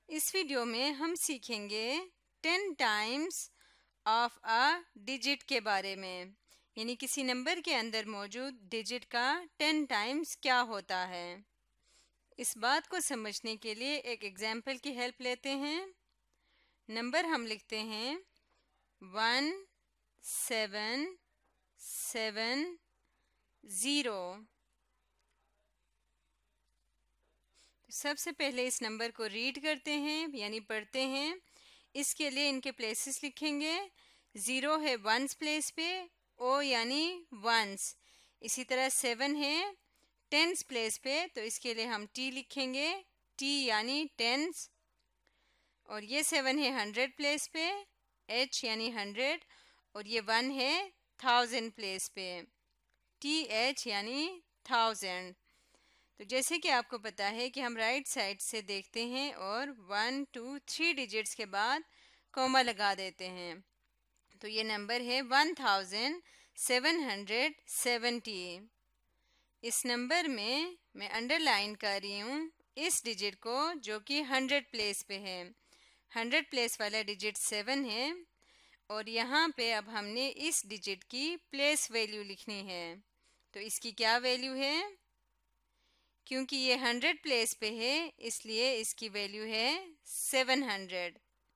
इस वीडियो में हम सीखेंगे 10 टाइम्स ऑफ अ डिजिट के बारे में, यानी किसी नंबर के अंदर मौजूद डिजिट का 10 टाइम्स क्या होता है। इस बात को समझने के लिए एक एग्जाम्पल की हेल्प लेते हैं। नंबर हम लिखते हैं 1770। सबसे पहले इस नंबर को रीड करते हैं यानी पढ़ते हैं। इसके लिए इनके प्लेसेस लिखेंगे। 0 है वंस प्लेस पे, ओ यानी वंस। इसी तरह 7 है टेंस प्लेस पे, तो इसके लिए हम टी लिखेंगे, टी यानी टेंस। और ये 7 है 100 प्लेस पे, एच यानी 100। और ये 1 है 1000 प्लेस पे, टी एच यानी 1000। तो जैसे कि आपको पता है कि हम राइट साइड से देखते हैं और 1 2 3 डिजिट्स के बाद कॉमा लगा देते हैं। तो ये नंबर है 1770। इस नंबर में मैं अंडरलाइन कर रही हूँ इस डिजिट को जो कि 100 प्लेस पे है। 100 प्लेस वाला डिजिट 7 है और यहाँ पे अब हमने इस डिजिट की प्लेस वैल्यू लिखनी है। तो इसकी क्या वैल्यू है? क्योंकि ये 100 प्लेस पे है इसलिए इसकी वैल्यू है 700।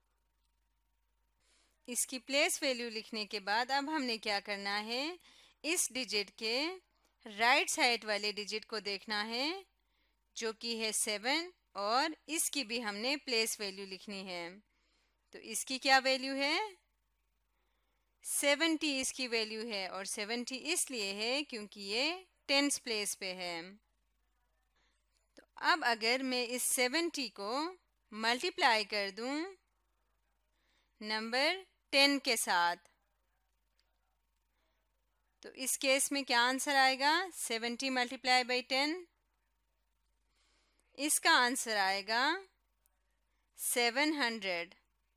इसकी प्लेस वैल्यू लिखने के बाद अब हमने क्या करना है, इस डिजिट के राइट साइड वाले डिजिट को देखना है जो कि है 7 और इसकी भी हमने प्लेस वैल्यू लिखनी है। तो इसकी क्या वैल्यू है? 70 इसकी वैल्यू है और 70 इसलिए है क्योंकि ये टेंस प्लेस पे है। तो अब अगर मैं इस 70 को मल्टीप्लाई कर दूं नंबर 10 के साथ, तो इस केस में क्या आंसर आएगा? 70 मल्टीप्लाई बाई 10। इसका आंसर आएगा 700।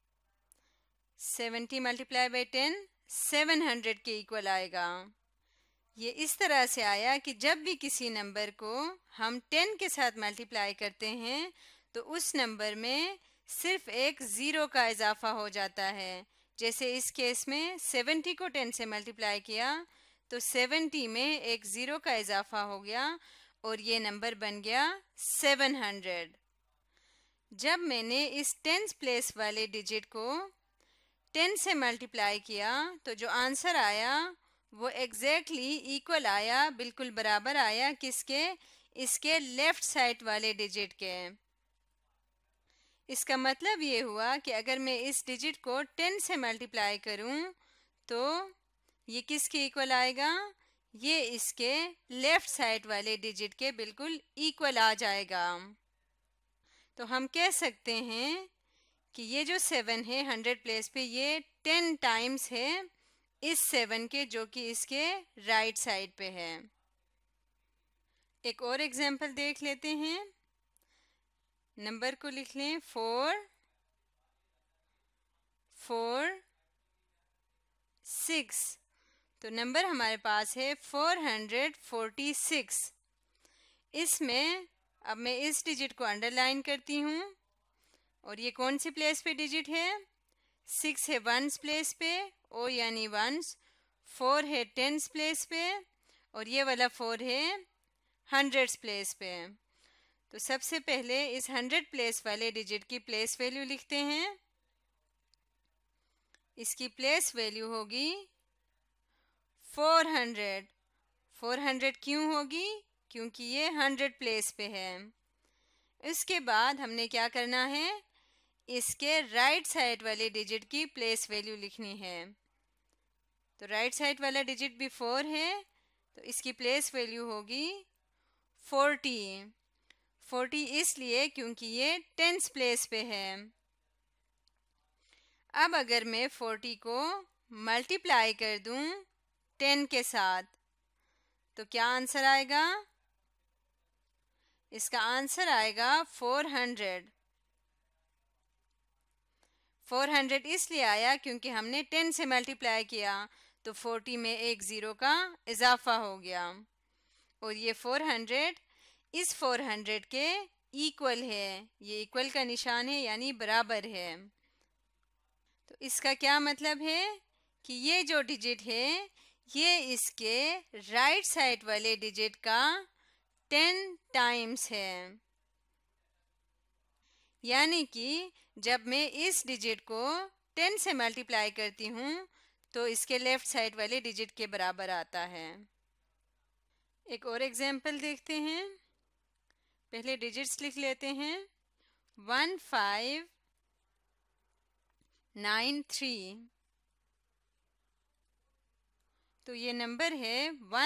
70 मल्टीप्लाई बाई 10 700 के इक्वल आएगा। ये इस तरह से आया कि जब भी किसी नंबर को हम 10 के साथ मल्टीप्लाई करते हैं तो उस नंबर में सिर्फ एक ज़ीरो का इजाफा हो जाता है। जैसे इस केस में 70 को 10 से मल्टीप्लाई किया तो 70 में एक ज़ीरो का इजाफा हो गया और ये नंबर बन गया 700। जब मैंने इस टेंस प्लेस वाले डिजिट को 10 से मल्टीप्लाई किया तो जो आंसर आया वो एग्जैक्टली इक्वल आया, बिल्कुल बराबर आया किसके? इसके लेफ्ट साइड वाले डिजिट के। इसका मतलब ये हुआ कि अगर मैं इस डिजिट को 10 से मल्टीप्लाई करूं तो ये किसके इक्वल आएगा? ये इसके लेफ्ट साइड वाले डिजिट के बिल्कुल इक्वल आ जाएगा। तो हम कह सकते हैं कि ये जो 7 है 100 प्लेस पे, ये 10 टाइम्स है इस 7 के जो कि इसके राइट साइड पे है। एक और एग्जांपल देख लेते हैं। नंबर को लिख लें 4 4 6। तो नंबर हमारे पास है 446। इसमें अब मैं इस डिजिट को अंडरलाइन करती हूँ और ये कौन सी प्लेस पे डिजिट है? 6 है वंस प्लेस पे, ओ यानी वंस। 4 है टेंस प्लेस पे और ये वाला 4 है 100 प्लेस पे। तो सबसे पहले इस 100 प्लेस वाले डिजिट की प्लेस वैल्यू लिखते हैं। इसकी प्लेस वैल्यू होगी 400। 400 क्यों होगी? क्योंकि ये 100 प्लेस पे है। इसके बाद हमने क्या करना है, इसके राइट साइड वाले डिजिट की प्लेस वैल्यू लिखनी है। तो राइट साइड वाला डिजिट भी 4 है तो इसकी प्लेस वैल्यू होगी 40। 40 इसलिए क्योंकि ये टेंस प्लेस पे है। अब अगर मैं 40 को मल्टीप्लाई कर दूं 10 के साथ तो क्या आंसर आएगा? इसका आंसर आएगा 400। 400 इसलिए आया क्योंकि हमने 10 से मल्टीप्लाई किया तो 40 में एक ज़ीरो का इजाफा हो गया और ये 400 इस 400 के इक्वल है, ये इक्वल का निशान है यानी बराबर है। तो इसका क्या मतलब है कि ये जो डिजिट है ये इसके राइट साइड वाले डिजिट का 10 टाइम्स है। यानी कि जब मैं इस डिजिट को 10 से मल्टीप्लाई करती हूँ तो इसके लेफ्ट साइड वाले डिजिट के बराबर आता है। एक और एग्जाम्पल देखते हैं। पहले डिजिट्स लिख लेते हैं। 1593, तो ये नंबर है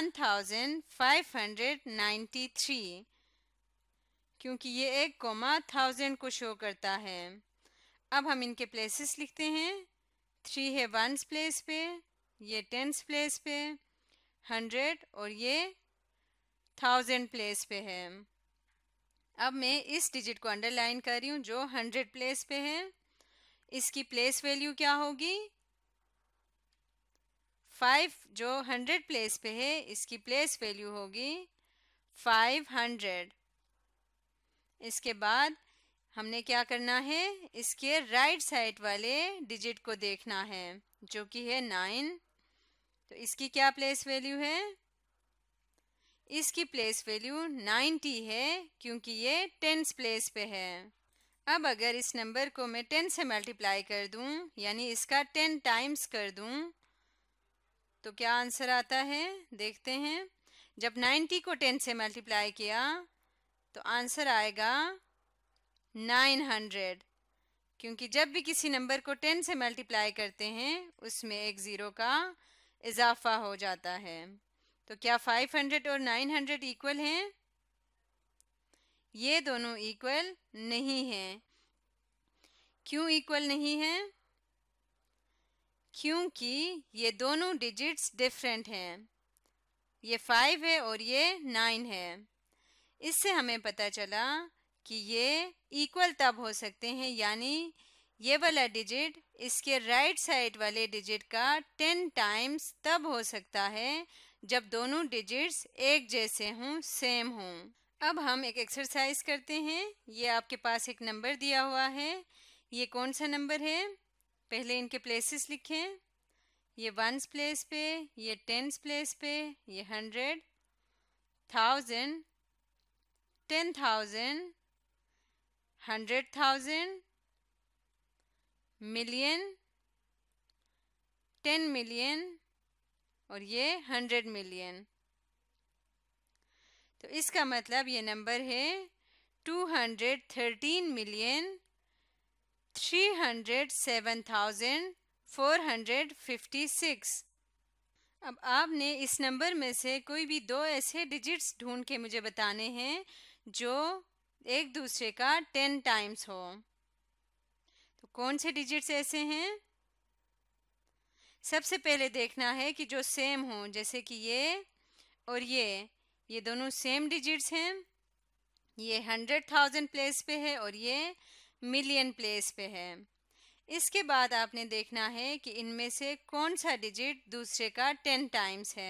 1593, क्योंकि ये एक कोमा 1000 को शो करता है। अब हम इनके प्लेसेस लिखते हैं। 3 है वंस प्लेस पे, ये टेंस प्लेस पे, 100 और ये 1000 प्लेस पे है। अब मैं इस डिजिट को अंडरलाइन कर रही हूँ जो 100 प्लेस पे है। इसकी प्लेस वैल्यू क्या होगी? 5 जो 100 प्लेस पे है इसकी प्लेस वैल्यू होगी 500। इसके बाद हमने क्या करना है, इसके राइट साइड वाले डिजिट को देखना है जो कि है 9। तो इसकी क्या प्लेस वैल्यू है? इसकी प्लेस वैल्यू 90 है क्योंकि ये टेंस प्लेस पे है। अब अगर इस नंबर को मैं 10 से मल्टीप्लाई कर दूं यानी इसका 10 टाइम्स कर दूं तो क्या आंसर आता है देखते हैं। जब 90 को 10 से मल्टीप्लाई किया तो आंसर आएगा 900, क्योंकि जब भी किसी नंबर को 10 से मल्टीप्लाई करते हैं उसमें एक ज़ीरो का इजाफा हो जाता है। तो क्या 500 और 900 इक्वल हैं? ये दोनों इक्वल नहीं हैं। क्यों इक्वल नहीं हैं? क्योंकि ये दोनों डिजिट्स डिफरेंट हैं। ये 5 है और ये 9 है। इससे हमें पता चला कि ये इक्वल तब हो सकते हैं यानी ये वाला डिजिट इसके राइट साइड वाले डिजिट का 10 टाइम्स तब हो सकता है जब दोनों डिजिट्स एक जैसे हों, सेम हों। अब हम एक एक्सरसाइज करते हैं। ये आपके पास एक नंबर दिया हुआ है। ये कौन सा नंबर है? पहले इनके प्लेसेस लिखें। ये वंस प्लेस पे, ये टेंस प्लेस पे, ये 100, 1000, 10,000, 100,000, मिलियन, 10 मिलियन और ये 100 मिलियन। तो इसका मतलब ये नंबर है 213,307,456। अब आपने इस नंबर में से कोई भी दो ऐसे डिजिट्स ढूंढ के मुझे बताने हैं जो एक दूसरे का 10 टाइम्स हो। तो कौन से डिजिट्स ऐसे हैं? सबसे पहले देखना है कि जो सेम हो, जैसे कि ये और ये दोनों सेम डिजिट्स हैं। ये 100,000 प्लेस पे है और ये मिलियन प्लेस पे है। इसके बाद आपने देखना है कि इनमें से कौन सा डिजिट दूसरे का 10 टाइम्स है।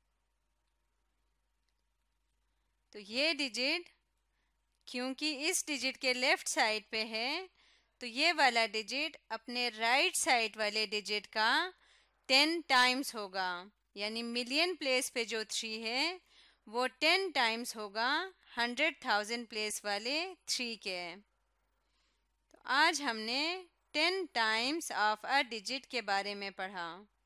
तो ये डिजिट क्योंकि इस डिजिट के लेफ्ट साइड पे है तो ये वाला डिजिट अपने राइट साइड वाले डिजिट का 10 टाइम्स होगा, यानी मिलियन प्लेस पे जो 3 है वो 10 टाइम्स होगा 100,000 प्लेस वाले 3 के। तो आज हमने 10 टाइम्स ऑफ अ डिजिट के बारे में पढ़ा।